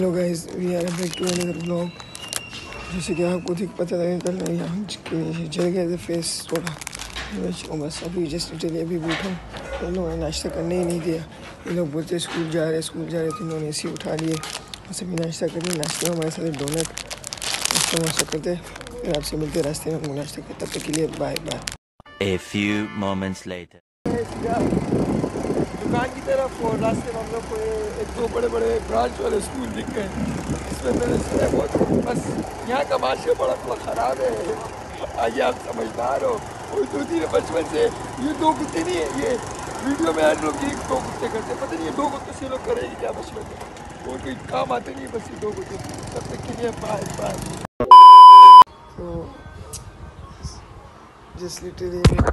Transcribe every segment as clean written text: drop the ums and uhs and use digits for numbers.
Hello guys, we are back to another blog. जैसे कि आपको ठीक पता लगे कल मैं यहाँ जल गया था फेस थोड़ा। बस अभी जस्ट चलिए अभी बैठा हूँ। इन लोगों ने नाश्ता करने ही नहीं दिया। ये लोग बोलते स्कूल जा रहे तो इन्होंने ऐसे ही उठा लिए। बस अभी नाश्ता करिए। नाश्ते में हमारे साथ डोनट नाश्ता करते। फिर आपसे मिलते रास्ते में हम नाश्ता करते। तब तक के लिए bye bye. A few moments later. दुकान की तरफ और रास्ते में हम लोग को एक दो बड़े बड़े ब्रांच वाले स्कूल दिख गए। इसमें मैंने सुना बहुत बस यहाँ का माशरा बड़ा ख़राब है। आइए आप समझदार हो। और दो तीन बचपन से ये दो कुत्ते नहीं है, ये वीडियो में आज लोग ये दो कुत्ते करते, पता नहीं ये दो कुत्ते से लोग करेंगे क्या बचपन में, और कोई काम आते नहीं बस ये दो कुत्ते। तब तक के लिए बाय बाय। तो जस्ट लिटरली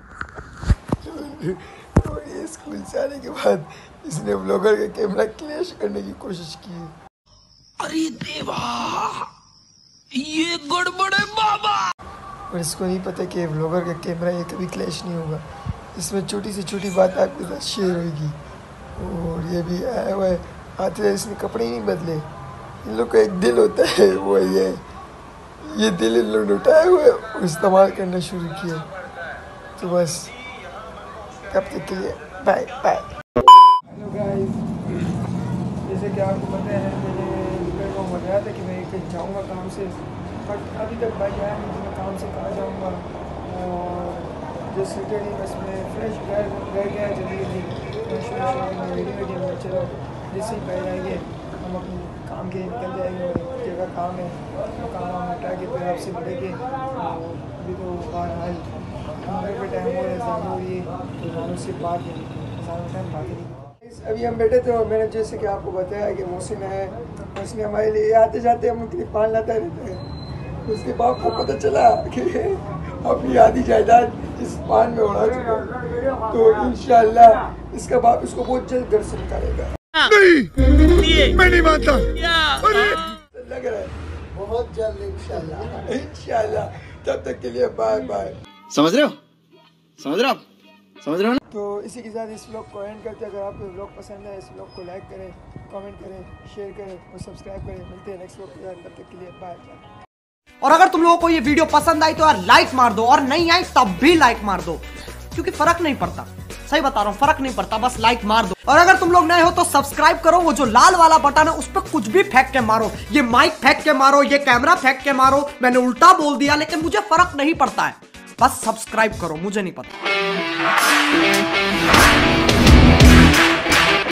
तो ये स्कूल से आने के बाद इसने ब्लॉगर का कैमरा क्लैश करने की कोशिश की है। अरे देवा, ये गड़बड़ है बाबा। और इसको नहीं पता कि ब्लॉगर का कैमरा ये कभी क्लैश नहीं होगा। इसमें छोटी से छोटी बात आपके साथ शेयर होगी। और ये भी आया हुआ है, आते हैं इसने कपड़े ही नहीं बदले। इन लोग का एक दिल होता है, वो ये दिल इन लोग ने उठाया हुआ है और इस्तेमाल करना शुरू किया। तो बस तब तक के लिए बाय बाय। हेलो गाइस, जैसे कि आपको पता है मैंने दोपहर को बताया था कि मैं कहीं जाऊंगा काम से, बट अभी तक भाई आया नहीं कि मैं काम से कहाँ जाऊंगा। और जैसे लिटरली बस मैं फ्रेश घर गया जल्दी रेडी में चलो जैसे ही पहले आएंगे हम अपने काम के निकल जाएंगे। और जगह काम है तो काम वाम हटा के फिर आपसे मिलेंगे। अभी तो बहरहाल पे टाइम हो रहा है हो रही है तो जानों से बात टाइम बात नहीं। अभी हम बैठे थे और मैंने जैसे कि आपको बताया कि मोहसिन है, उसने हमारे लिए आते जाते हम उनके लिए पान लाता रहता है। उसके बाद को पता चला कि अपनी आधी जायदाद इस पान में उड़ा चुका है। तो इंशाल्लाह इसका बाप इसको बहुत जल्द घर से निकालेगा। नहीं, मैं नहीं मानता। लग रहा है बहुत जल्द इंशाल्लाह। तब तक के लिए बाय बाय। समझ रहे हो ना? तो इसी के साथ इस व्लॉग को एंड करते हैं। अगर आपको व्लॉग पसंद है इस व्लॉग को लाइक करें, कमेंट करें, शेयर करें और सब्सक्राइब करें। मिलते हैं नेक्स्ट व्लॉग के साथ, तब तक के लिए बाय बाय। और अगर तुम लोगों को ये वीडियो पसंद आई तो यार लाइक मार दो, और नहीं आई तब भी लाइक मार दो, क्योंकि फर्क नहीं पड़ता। सही बता रहा हूँ, फर्क नहीं पड़ता, बस लाइक मार दो। और अगर तुम लोग नए हो तो सब्सक्राइब करो। वो जो लाल वाला बटन है उस पर कुछ भी फेंक के मारो, ये माइक फेंक के मारो, ये कैमरा फेंक के मारो। मैंने उल्टा बोल दिया लेकिन मुझे फर्क नहीं पड़ता है, बस सब्सक्राइब करो, मुझे नहीं पता।